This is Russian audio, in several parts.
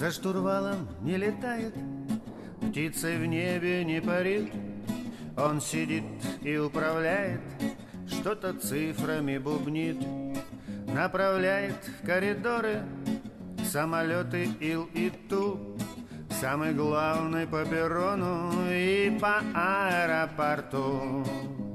За штурвалом не летает, птицей в небе не парит. Он сидит и управляет, что-то цифрами бубнит. Направляет в коридоры самолеты Ил и Ту. Самый главный по перрону и по аэропорту.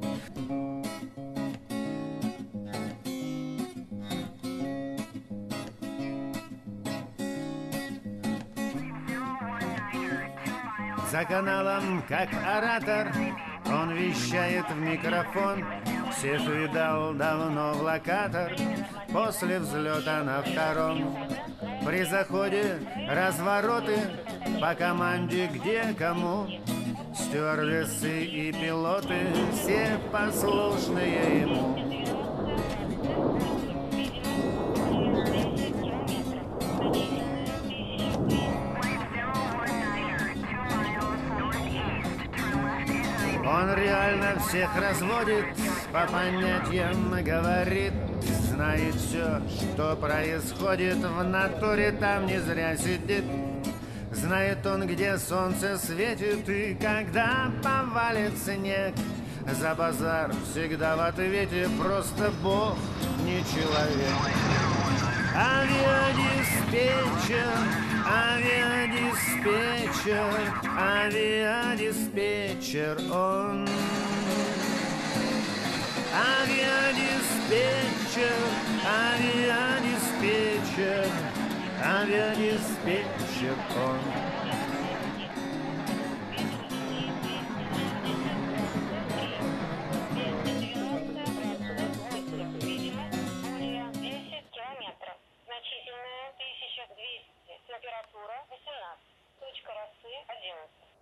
За каналом, как оратор, он вещает в микрофон. Всех видал давно в локатор после взлета на втором. При заходе развороты по команде где кому. Стюардессы и пилоты все послушные ему. Он реально всех разводит, по понятиям говорит. Знает все, что происходит, в натуре там не зря сидит. Знает он, где солнце светит и когда повалит снег. За базар всегда в ответе, просто Бог, не человек. Авиадиспетчер, авиадиспетчер, авиадиспетчер он. Авиадиспетчер, авиадиспетчер, авиадиспетчер он. Значительная 1200, температура 18, точка росы 11.